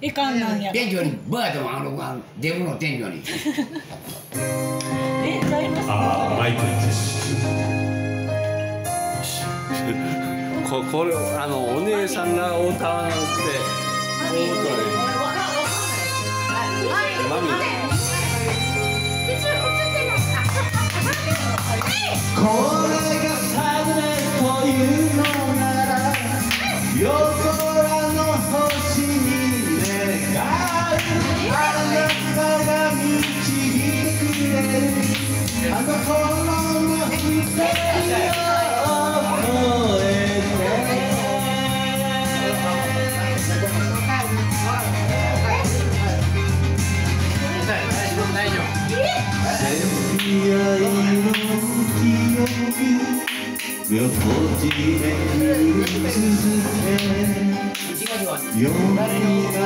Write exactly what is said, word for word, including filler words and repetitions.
いかんなんや。 店長にバーでもあのデブの店長に。 え、歌います。 ああ、マイクです。ここれあのお姉さんが歌わなくて大音で。マミ。 これがサグレというのなら夜空の星に願うあなたが導いてくれるあの頃の光を超えてせめぎ合いの記憶よ閉じめく続け夜が